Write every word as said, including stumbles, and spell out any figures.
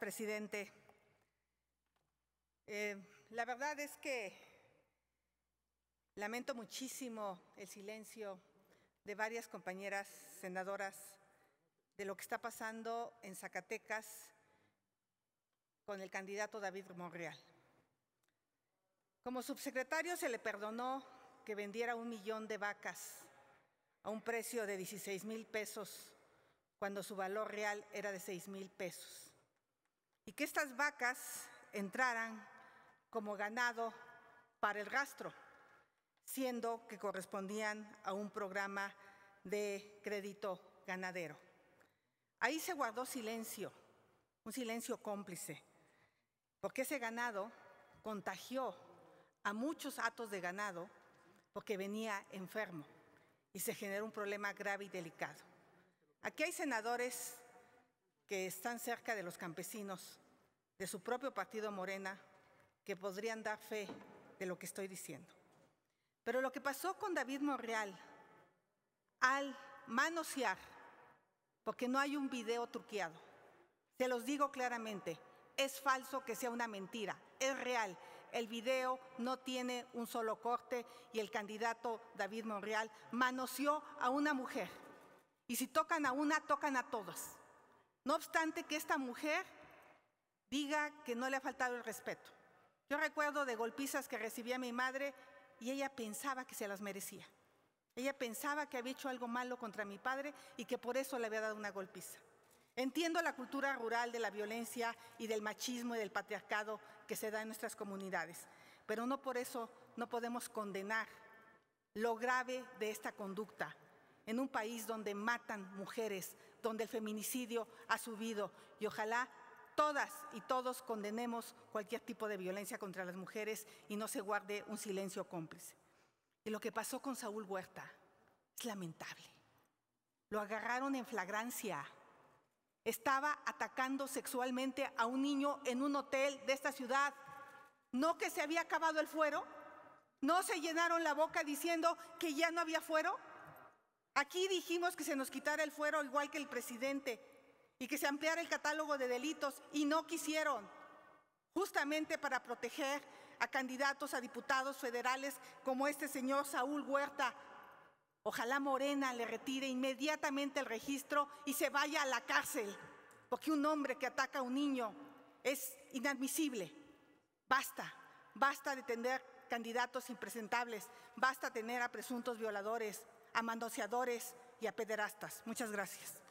presidente. Eh, la verdad es que lamento muchísimo el silencio de varias compañeras senadoras de lo que está pasando en Zacatecas con el candidato David Monreal. Como subsecretario se le perdonó que vendiera un millón de vacas a un precio de dieciséis mil pesos cuando su valor real era de seis mil pesos. Y que estas vacas entraran como ganado para el rastro, siendo que correspondían a un programa de crédito ganadero. Ahí se guardó silencio, un silencio cómplice, porque ese ganado contagió a muchos hatos de ganado porque venía enfermo y se generó un problema grave y delicado. Aquí hay senadores que están cerca de los campesinos, de su propio partido Morena, que podrían dar fe de lo que estoy diciendo. Pero lo que pasó con David Monreal al manosear, porque no hay un video truqueado, se los digo claramente, es falso que sea una mentira, es real. El video no tiene un solo corte y el candidato David Monreal manoseó a una mujer. Y si tocan a una, tocan a todas. No obstante que esta mujer diga que no le ha faltado el respeto. Yo recuerdo de golpizas que recibía mi madre y ella pensaba que se las merecía. Ella pensaba que había hecho algo malo contra mi padre y que por eso le había dado una golpiza. Entiendo la cultura rural de la violencia y del machismo y del patriarcado que se da en nuestras comunidades, pero no por eso no podemos condenar lo grave de esta conducta en un país donde matan mujeres, donde el feminicidio ha subido y ojalá todas y todos condenemos cualquier tipo de violencia contra las mujeres y no se guarde un silencio cómplice. Y lo que pasó con Saúl Huerta es lamentable. Lo agarraron en flagrancia. Estaba atacando sexualmente a un niño en un hotel de esta ciudad. ¿No que se había acabado el fuero? ¿No se llenaron la boca diciendo que ya no había fuero? Aquí dijimos que se nos quitara el fuero igual que el presidente y que se ampliara el catálogo de delitos y no quisieron, justamente para proteger a candidatos a diputados federales como este señor Saúl Huerta. Ojalá Morena le retire inmediatamente el registro y se vaya a la cárcel, porque un hombre que ataca a un niño es inadmisible. Basta, basta de tener candidatos impresentables, basta tener a presuntos violadores, a manoseadores y a pederastas. Muchas gracias.